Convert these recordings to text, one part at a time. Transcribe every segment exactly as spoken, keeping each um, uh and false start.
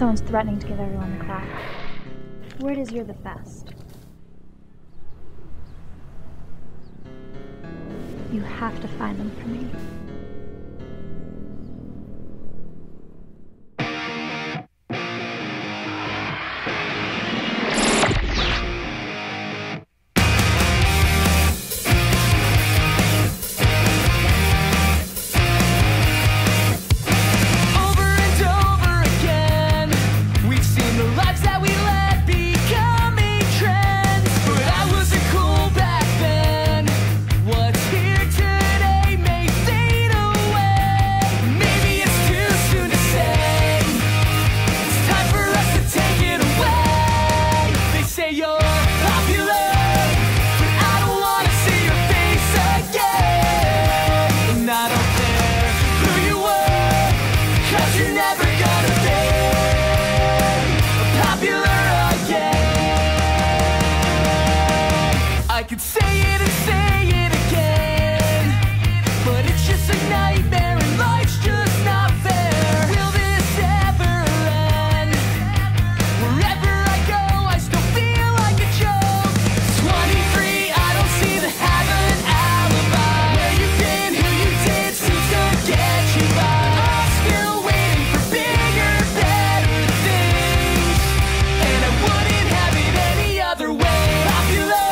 Someone's threatening to give everyone the crack. Word is you're the best. You have to find them for me. I could say it and say it again, but it's just a nightmare and life's just not fair. Will this ever end? Wherever I go, I still feel like a joke. twenty-three, I don't seem to have an alibi. Where you been, who you did, seems to get you by. I'm still waiting for bigger, better things, and I wouldn't have it any other way. Popular,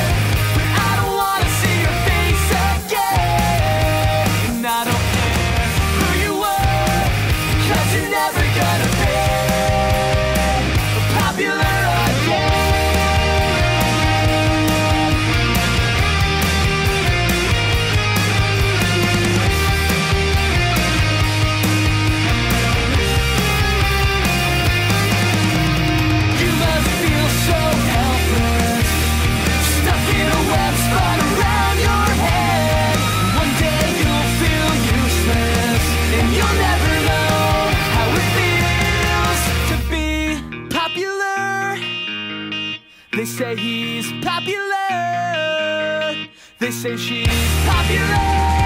they say he's popular, they say she's popular.